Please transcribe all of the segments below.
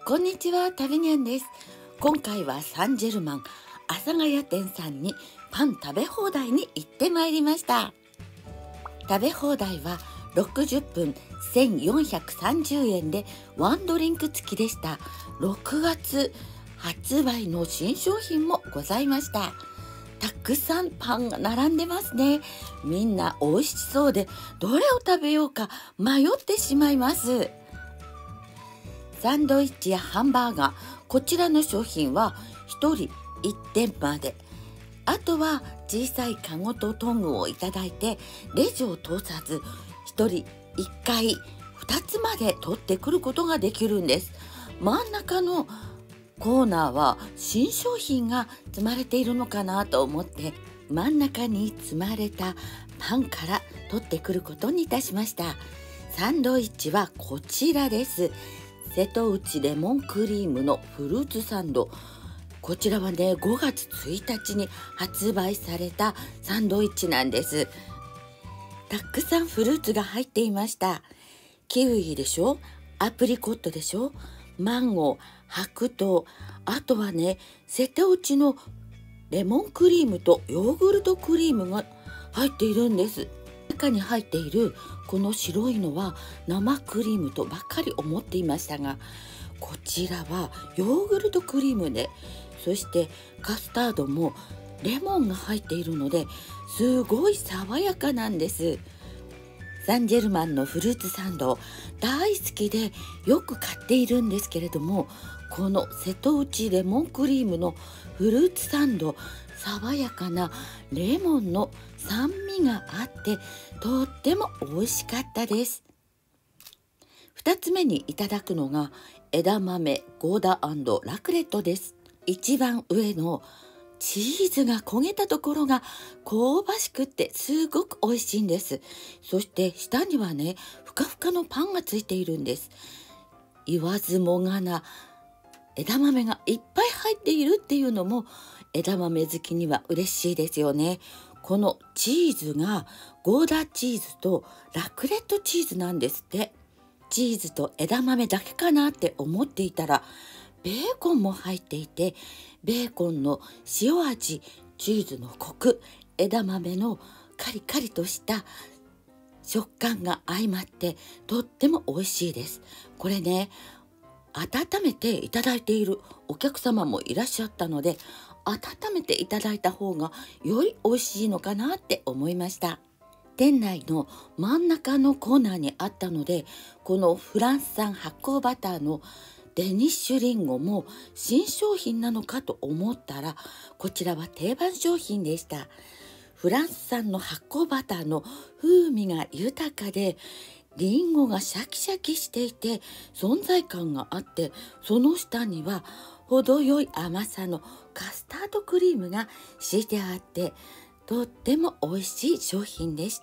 こんにちは、タビニャンです。今回はサンジェルマン阿佐ヶ谷店さんにパン食べ放題に行ってまいりました。食べ放題は60分1430円でワンドリンク付きでした。6月発売の新商品もございました。たくさんパンが並んでますね。みんな美味しそうでどれを食べようか迷ってしまいます。サンドイッチやハンバーガー、こちらの商品は1人1点まで。あとは小さいカゴとトングをいただいてレジを通さず1人1回2つまで取ってくることができるんです。真ん中のコーナーは新商品が積まれているのかなと思って真ん中に積まれたパンから取ってくることにいたしました。サンドイッチはこちらです。瀬戸内レモンクリームのフルーツサンド。こちらはね5月1日に発売されたサンドイッチなんです。たくさんフルーツが入っていました。キウイでしょ、アプリコットでしょ、マンゴー、白桃、あとはね瀬戸内のレモンクリームとヨーグルトクリームが入っているんです。中に入っているこの白いのは生クリームとばかり思っていましたが、こちらはヨーグルトクリームで、そしてカスタードもレモンが入っているのですごい爽やかなんです。サンジェルマンのフルーツサンド大好きでよく買っているんですけれども、この瀬戸内レモンクリームのフルーツサンド、爽やかなレモンの酸味があってとっても美味しかったです。2つ目にいただくのが枝豆ゴーダ&ラクレットです。一番上のチーズが焦げたところが香ばしくってすごく美味しいんです。そして下にはねふかふかのパンがついているんです。言わずもがな枝豆がいっぱい入っているっていうのも枝豆好きには嬉しいですよね。このチーズがゴーダチーズとラクレットチーズなんですって。チーズと枝豆だけかなって思っていたらベーコンも入っていて、ベーコンの塩味、チーズのコク、枝豆のカリカリとした食感が相まってとっても美味しいです。これね温めていただいているお客様もいらっしゃったので、温めていただいた方がより美味しいのかなって思いました。店内の真ん中のコーナーにあったので、このフランス産発酵バターのデニッシュリンゴも新商品なのかと思ったら、こちらは定番商品でした。フランス産の発酵バターの風味が豊かで、リンゴがシャキシャキしていて存在感があって、その下には程よい甘さのカスタードクリームが敷いてあってとっても美味しい商品でした。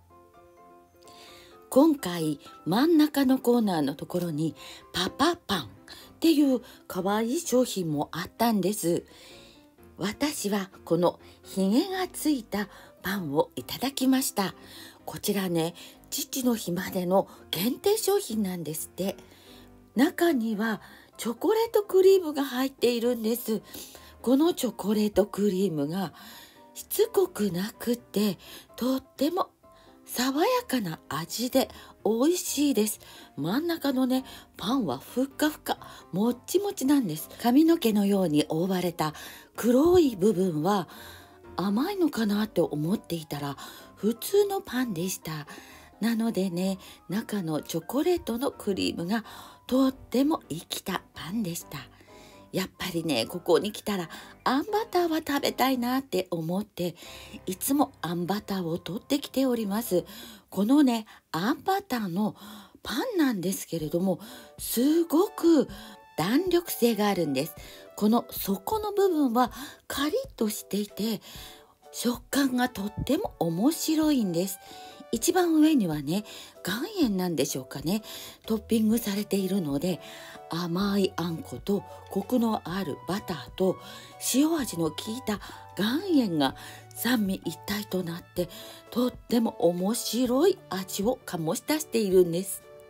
今回真ん中のコーナーのところにパパパンっていうかわいい商品もあったんです。私はこのひげがついたパンをいただきました。こちらね父の日までの限定商品なんですって。中にはチョコレートクリームが入っているんです。このチョコレートクリームがしつこくなくってとっても爽やかな味で美味しいです。真ん中のねパンはふっかふかもっちもちなんです。髪の毛のように覆われた黒い部分は甘いのかなって思っていたら普通のパンでした。なのでね中のチョコレートのクリームがとっても生きたパンでした。やっぱりねここに来たらあんバターは食べたいなって思っていつもあんバターを取ってきております。このねあんバターのパンなんですけれどもすごく弾力性があるんです。この底の部分はカリッとしていて食感がとっても面白いんです。一番上にはね岩塩なんでしょうかねトッピングされているので、甘いあんことコクのあるバターと塩味の効いた岩塩が三位一体となってとっても面白い味を醸し出しているんです。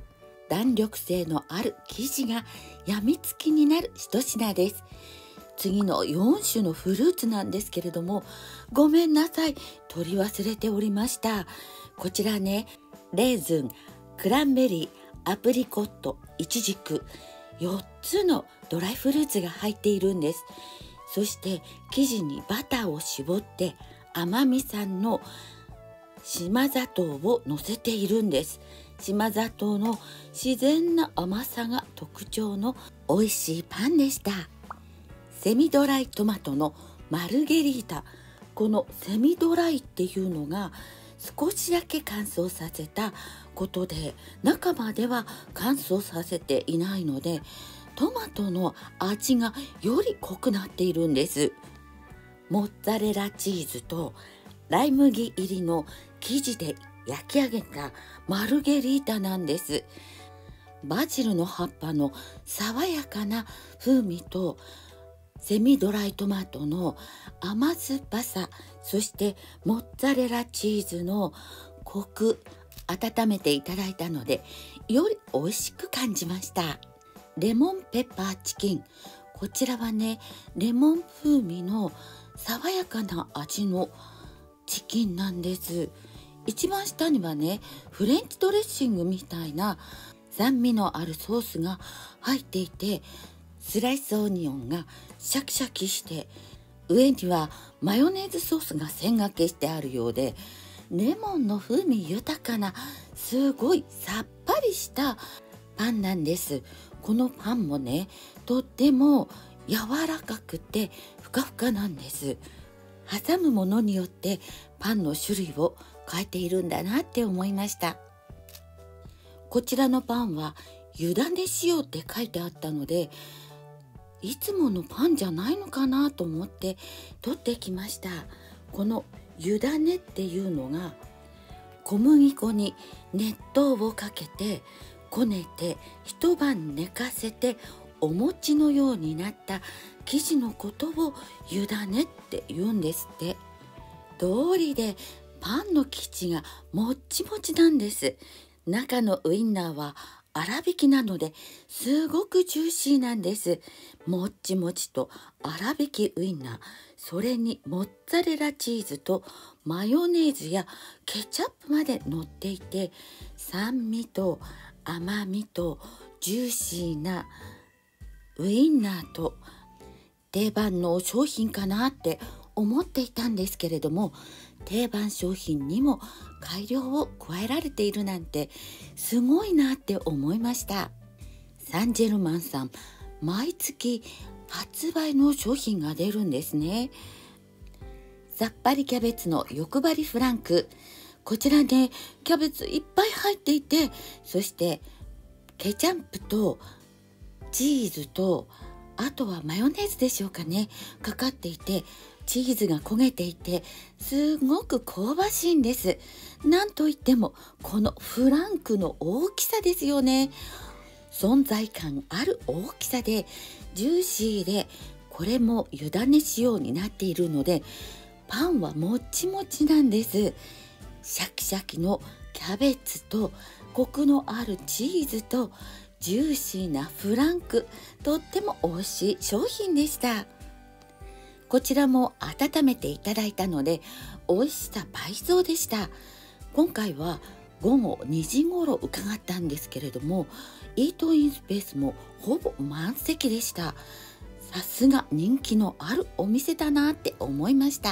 弾力性のある生地がやみつきになる一品です。次の4種のフルーツなんですけれども、ごめんなさい、取り忘れておりました。こちらね、レーズン、クランベリー、アプリコット、イチジク、4つのドライフルーツが入っているんです。そして生地にバターを絞って甘味産の島砂糖を乗せているんです。島砂糖の自然な甘さが特徴の美味しいパンでした。セミドライトマトのマルゲリータ。このセミドライっていうのが少しだけ乾燥させたことで、中までは乾燥させていないので、トマトの味がより濃くなっているんです。モッツァレラチーズとライ麦入りの生地で焼き上げたマルゲリータなんです。バジルの葉っぱの爽やかな風味とセミドライトマトの甘酸っぱさ、そしてモッツァレラチーズのコク、温めていただいたのでより美味しく感じました。レモンペッパーチキン。こちらはね、レモン風味の爽やかな味のチキンなんです。一番下にはね、フレンチドレッシングみたいな酸味のあるソースが入っていて、スライスオニオンがシャキシャキして、上にはマヨネーズソースが線がけしてあるようで、レモンの風味豊かなすごいさっぱりしたパンなんです。このパンもね、とっても柔らかくてふかふかなんです。挟むものによってパンの種類を変えているんだなって思いました。こちらのパンは湯種しようって書いてあったので、いつものパンじゃないのかなと思って取ってきました。この湯種っていうのが、小麦粉に熱湯をかけてこねて一晩寝かせてお餅のようになった生地のことを湯種って言うんですって。通りでパンの生地がもっちもちなんです。中のウインナーは粗挽きなのですごくジューシーなんです。もっちもちと粗挽きウインナー、それにモッツァレラチーズとマヨネーズやケチャップまで乗っていて、酸味と甘みとジューシーなウインナーと定番の商品かなって思っていたんですけれども、定番商品にも改良を加えられているなんてすごいなって思いました。サンジェルマンさん、毎月発売の商品が出るんですね。さっぱりキャベツの欲張りフランク。こちらね、キャベツいっぱい入っていて、そしてケチャップとチーズと、あとはマヨネーズでしょうかね、かかっていて、チーズが焦げていてすごく香ばしいんです。なんといってもこのフランクの大きさですよね。存在感ある大きさでジューシーで、これも湯種仕様になっているのでパンはもちもちなんです。シャキシャキのキャベツとコクのあるチーズとジューシーなフランク、とっても美味しい商品でした。こちらも温めていただいたので美味しさ倍増でした。今回は午後2時頃伺ったんですけれども、イートインスペースもほぼ満席でした。さすが人気のあるお店だなって思いました。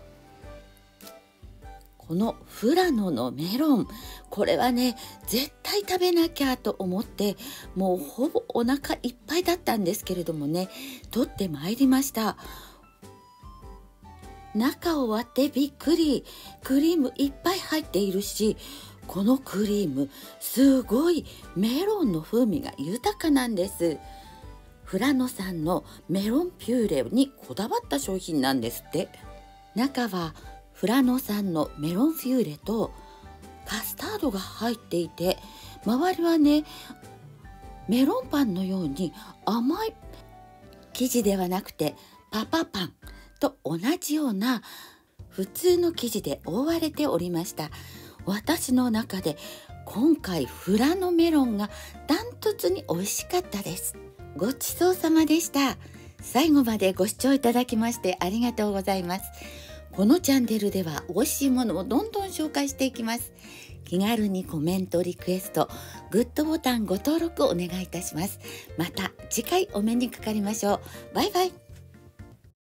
このフラノのメロン、これはね絶対食べなきゃと思って、もうほぼお腹いっぱいだったんですけれどもね、取ってまいりました。中を割ってびっくり、クリームいっぱい入っているし、このクリームすごいメロンの風味が豊かなんです。フラノさんのメロンピューレにこだわった商品なんですって。中はフラノさんのメロンピューレとカスタードが入っていて、周りはねメロンパンのように甘い生地ではなくてパパパンと同じような普通の生地で覆われておりました。私の中で今回富良野メロンがダントツに美味しかったです。ごちそうさまでした。最後までご視聴いただきましてありがとうございます。このチャンネルでは美味しいものをどんどん紹介していきます。気軽にコメント、リクエスト、グッドボタンご登録お願いいたします。また次回お目にかかりましょう。バイバイ。